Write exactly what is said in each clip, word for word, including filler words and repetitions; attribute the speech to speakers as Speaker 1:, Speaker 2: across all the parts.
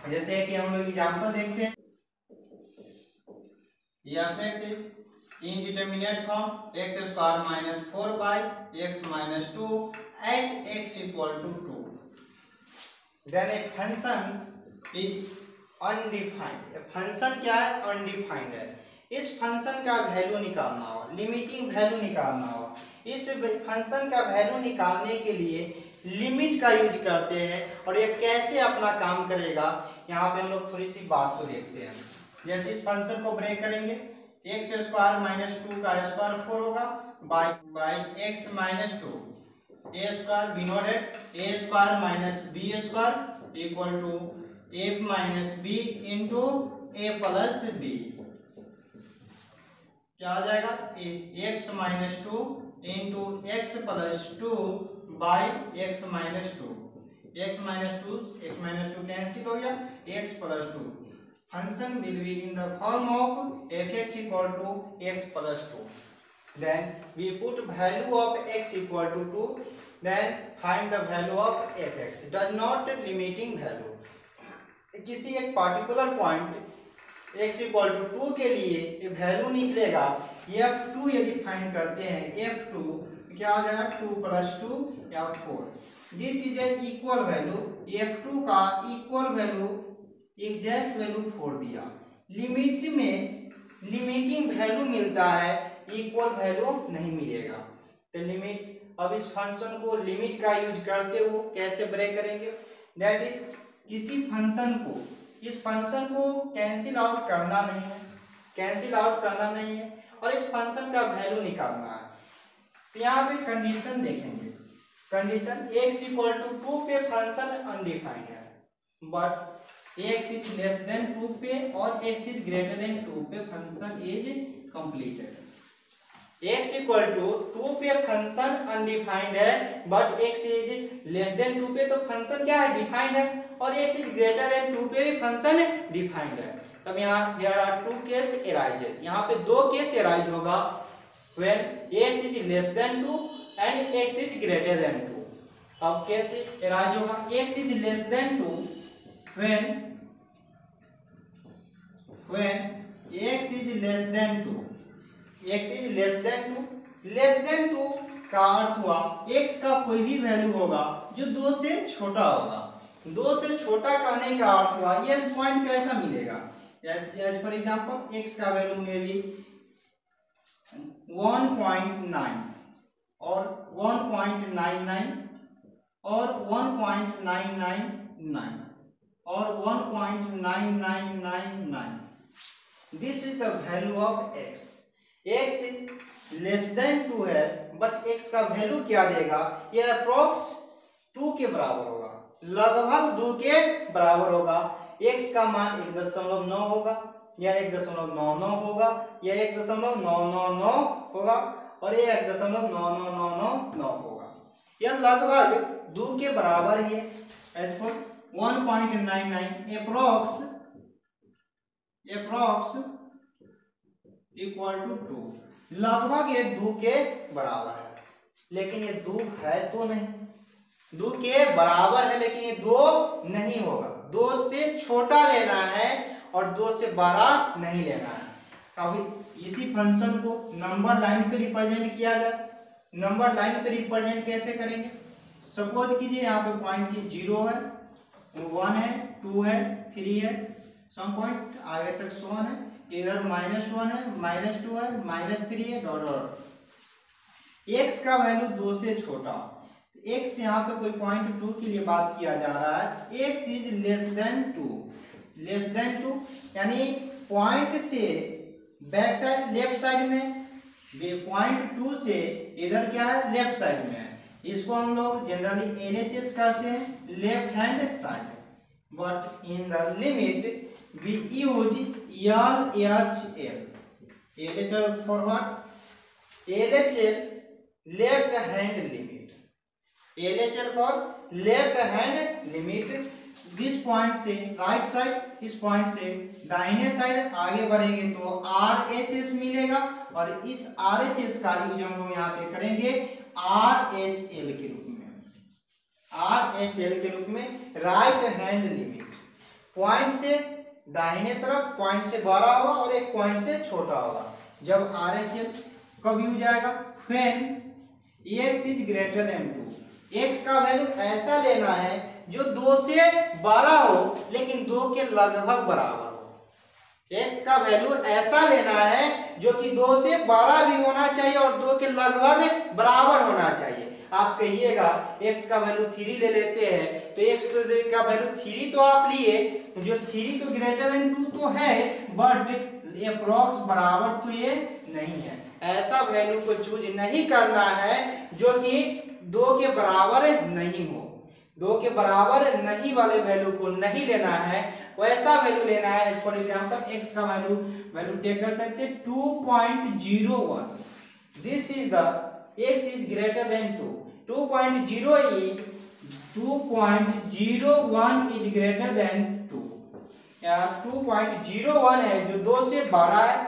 Speaker 1: जैसे कि हम लोग एग्जाम्पल देखते हैं, F X indeterminate form X square minus four by X minus two and X equal to two. Then a function is undefined. Function क्या है? अनडिफाइंड है। इस फंक्शन का वैल्यू निकालना हो, लिमिटिंग वैल्यू निकालना हो। इस फंक्शन का वैल्यू निकालने के लिए लिमिट का यूज करते हैं और ये कैसे अपना काम करेगा, यहाँ पे हम लोग थोड़ी सी बात को देखते हैं। जैसे इस फंक्शन को ब्रेक करेंगे, एक्स स्क्वायर माइनस टू का स्क्वायर फोर होगा by by X minus two A square B noted A square minus B square equal to A minus B into A plus B. क्या आ जाएगा? X minus two into X plus two by X minus two. X minus two X minus two cancel हो गया, X plus two. Function will be in the form of F x equal to X plus two. Then we put value of x equal to two. Then find the value of f(x). Does not limiting value. किसी एक particular point x equal to two के लिए ये value निकलेगा F two. यदि find करते हैं F two, क्या आ जाएगा? टू प्लस टू या four. This is a equal value. F two का equal value exact value four दिया। लिमिट में लिमिटिंग वैल्यू मिलता है, इक्वल वैल्यू नहीं मिलेगा। तो लिमिट, अब इस फंक्शन को लिमिट का यूज करते हुए कैसे ब्रेक करेंगे? दैट इज किसी फंक्शन को, इस फंक्शन को कैंसिल आउट करना नहीं है, कैंसिल आउट करना नहीं है और इस फंक्शन का वैल्यू निकालना है। तो यहाँ पे कंडीशन देखेंगे। Condition X equal to two पे फंक्शन अनडिफाइंड है, but x is less than two पे और x is greater than two पे function is completed. x equal to two पे फंक्शन अनडिफाइंड है, but x is less than two पे तो function क्या है? डिफाइंड है। और x is greater than two पे भी फंक्शन डिफाइंड है। तब यहाँ here are two case arises. यहाँ पे दो केस अराइज होगा when x is less than two and x is greater than two. अब कैसे अराइज होगा? x is less than two when when x is less than two, x is less than two, less than two का अर्थ हुआ x का कोई भी value होगा जो दो से छोटा होगा। दो से छोटा कहने का अर्थ हुआ ये पॉइंट कैसा मिलेगा? एज फॉर एग्जांपल x का वैल्यू में भी वन पॉइंट नाइन और वन पॉइंट नाइन नाइन और one point nine nine nine और one point nine nine nine nine. This is the value of x। x is less than two है, but x का value क्या देगा? ये approx to के बराबर होगा, लगभग दो के बराबर होगा। x का मान एक दशमलव नौ होगा या एक दशमलव नौ नौ होगा या एक दशमलव नौ नौ नौ होगा और ये एक दशमलव नौ नौ नौ नौ नौ होगा। यह लगभग दो के बराबर ही है। As for one point nine nine approx approx equal to two, लगभग ये दो के बराबर है, लेकिन ये दो है तो नहीं। दो के बराबर है लेकिन ये दो नहीं होगा। दो से छोटा लेना है और दो से बड़ा नहीं लेना है। अभी इसी फंक्शन को नंबर लाइन पे रिप्रेजेंट किया जाए। नंबर लाइन पे रिप्रेजेंट कैसे करेंगे? सपोज कीजिए यहाँ पे पॉइंट की जीरो है, वन है, टू है, थ्री है, सम पॉइंट आगे तक वन है, इधर माइनस वन है, माइनस टू है, माइनस थ्री है, डॉट डॉट। एक्स का वैल्यू दो से छोटा, एक्स यहाँ पे कोई पॉइंट टू के लिए बात किया जा रहा है। X is less than two, less than two यानी पॉइंट से बैक साइड लेफ्ट साइड में, पॉइंट टू से इधर क्या है? लेफ्ट साइड में है। इसको हम लोग जनरली एल एच एस कहते हैं, left hand side. But in the limit we use L H L. L H L for what? L H L left hand limit. L H L for left hand limit. This point से right side, इस point से दाहिने side आगे बढ़ेंगे तो are H S मिलेगा और इस आर एच एस का यूज हम लोग यहाँ पे करेंगे आर एच एल के रूप में। आर एच एल के रूप में राइट हैंड लिमिट। पॉइंट से दाहिने तरफ पॉइंट से बड़ा होगा और एक पॉइंट से छोटा होगा। जब आर एच एल कब यूज आएगा, when x is greater than two. एक्स का वैल्यू ऐसा लेना है जो दो से बड़ा हो लेकिन दो के लगभग बराबर हो। एक्स का वैल्यू ऐसा लेना है जो कि दो से बड़ा भी होना चाहिए और दो के लगभग बराबर होना चाहिए। आप कहिएगा x का वैल्यू थ्री ले लेते हैं तो x का वैल्यू थ्री तो आप लिए, जो थ्री तो ग्रेटर देन टू तो है बट अप्रॉक्स बराबर तो ये नहीं है। ऐसा वैल्यू को चूज नहीं करना है जो कि दो के बराबर नहीं हो। दो के बराबर नहीं वाले वैल्यू को नहीं लेना है, वैसा वैल्यू लेना है। फॉर एग्जांपल x का वैल्यू वैल्यू टेक कर सकते हैं two point zero one. This is the x is greater than two. Two point zero is two point zero one is greater than two. या two point zero one है जो दो से बड़ा है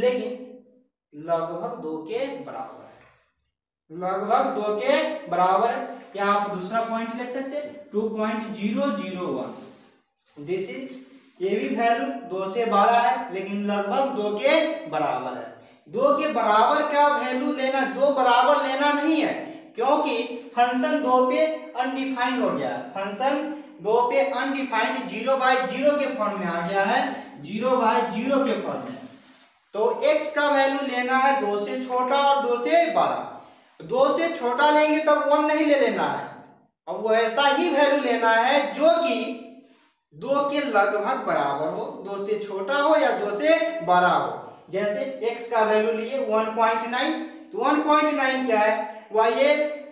Speaker 1: लेकिन लगभग दो के बराबर है, लगभग दो के बराबर है। या आप दूसरा पॉइंट ले सकते हैं two point zero zero one. This is ये भी वैल्यू दो से बड़ा है लेकिन लगभग दो के बराबर है। दो के बराबर का वैल्यू लेना, दो बराबर लेना नहीं है क्योंकि फंक्शन दो पे अनडिफाइंड हो गया है। फंक्शन दो पे अनडिफाइंड जीरो बाई जीरो के फॉर्म में आ गया है, जीरो बाई जीरो के फॉर्म में। तो x का वैल्यू लेना है दो से छोटा और दो से बड़ा। दो से छोटा लेंगे तब वन नहीं ले लेना है, अब वो ऐसा ही वैल्यू लेना है जो कि दो के लगभग बराबर हो, दो से छोटा हो या दो से बड़ा हो। जैसे x का वैल्यू लिए वन पॉइंट नाइन, तो वन पॉइंट नाइन क्या है, वह ये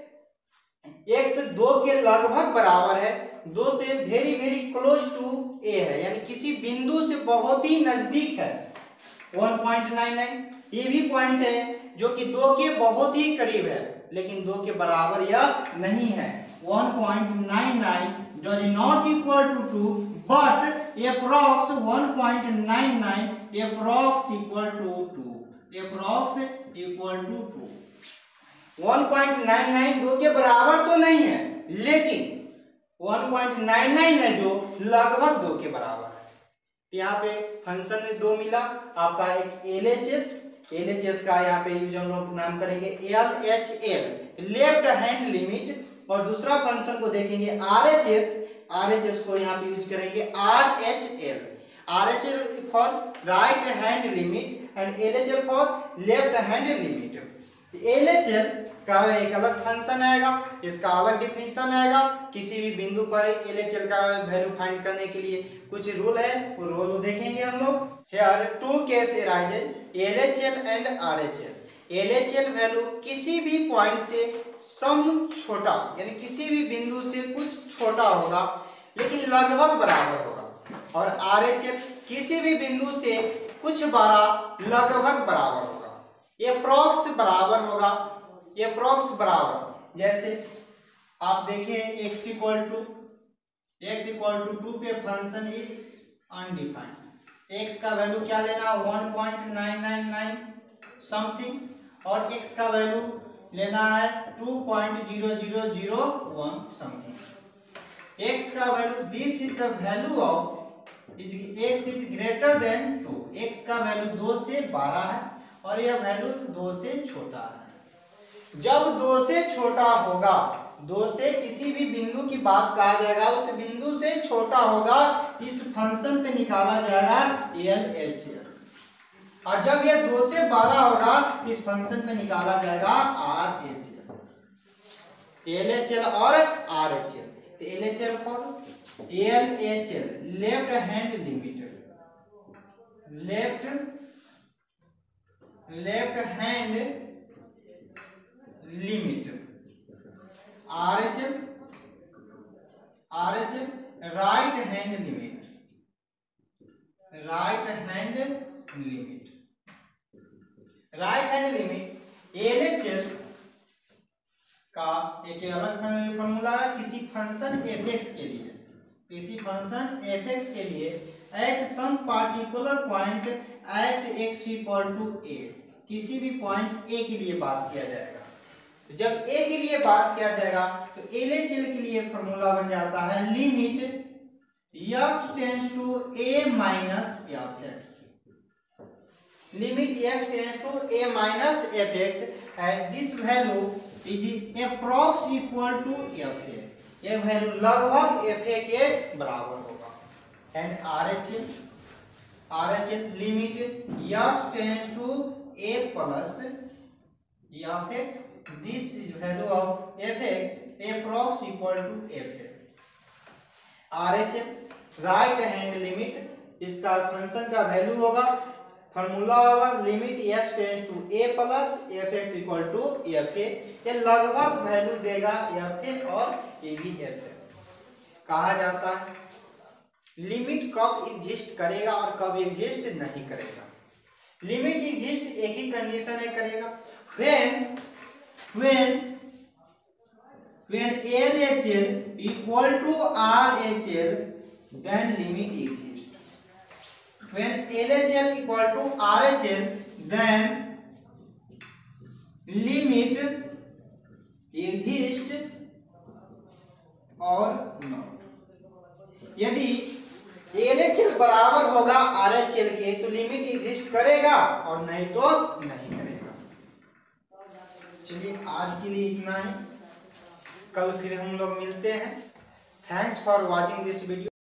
Speaker 1: x दो के लगभग बराबर है, दो से very very close to a है, यानी किसी बिंदु से बहुत ही नजदीक है वन पॉइंट नाइन नाइन। ये भी पॉइंट है जो कि दो के बहुत ही करीब है लेकिन दो के बराबर यह नहीं है। One point nine nine does not equal to two but approx one point nine nine approx equal to two, approx equal to two. One point nine nine दो के बराबर तो नहीं है लेकिन वन पॉइंट नाइन नाइन है जो लगभग दो के बराबर है। यहाँ पे फंक्शन में दो मिला आपका, एक L H S, L H S का यहाँ पे यूज हम लोग नाम करेंगे L H L, left hand limit, और दूसरा फंक्शन को देखेंगे R H S, R H S को यहाँ पे यूज करेंगे R H L, R H L for right hand limit and L H L for left hand limit. L H L का एक अलग फंक्शन आएगा, इसका अलग डिफिनेशन आएगा। किसी भी बिंदु पर एल एच एल का वैल्यू फाइंड करने के लिए कुछ रूल है, वो रूल देखेंगे हम लोग। Here two case arises, L H L and R H L. L H L value किसी भी पॉइंट से सम छोटा, यानी किसी भी बिंदु से कुछ छोटा होगा लेकिन लगभग बराबर होगा, और आर एच एल किसी भी बिंदु से कुछ बड़ा लगभग बराबर होगा। ये प्रॉक्स बराबर होगा, ये प्रॉक्स बराबर। जैसे आप देखें x equal to x equal to two पे फंक्शन इज अनडिफाइंड। x का वैल्यू क्या लेना, one point nine nine nine something, और x का वैल्यू लेना है two point zero zero zero one something. x का value, this is the value of is x is greater than two. x का वैल्यू दो से बारह है और यह वैल्यू दो से छोटा है। जब दो से छोटा होगा, दो से किसी भी बिंदु की बात कहा जाएगा, उस बिंदु से छोटा होगा, इस फंक्शन पे निकाला जाएगा एल एच एल, और जब यह दो से बड़ा होगा इस फंक्शन पे निकाला जाएगा R H L. L H L और R H L. L H L for L H L left hand limit, left left hand limit. R H L, R H L right hand limit, right hand limit, right hand limit. L H L का एक अलग formula है किसी function F x के लिए, किसी function F x के लिए at some particular point at x equal to a. किसी भी पॉइंट ए के लिए बात किया जाएगा, तो जब ए के लिए बात किया जाएगा तो एल एच एल के लिए फॉर्मूला बन जाता है limit x tends to a minus f x, limit x tends to a minus f x and this value is approx equal to f a, ये वैल्यू लगभग एफ ए के बराबर होगा। And R H R H limit x tends to a plus f x, this is value of F x approx equal to f a. R H right hand limit, इसका function का value होगा, formula होगा limit x tends to a plus f x equal to f a, ये लगभग value देगा F A और ये भी एफ ए। कहा जाता है लिमिट कब एग्जिस्ट करेगा और कब एग्जिस्ट नहीं करेगा। लिमिट एग्जिस्ट एक ही कंडीशन है करेगा, when when when L H L equal to R H L then limit exists, when L H L equal to R H L then limit exist or not। यदि L H L बराबर होगा R H L के तो limit exist करेगा और नहीं तो नहीं करेगा। चलिए आज के लिए इतना है, कल फिर हम लोग मिलते हैं। Thanks for watching this video.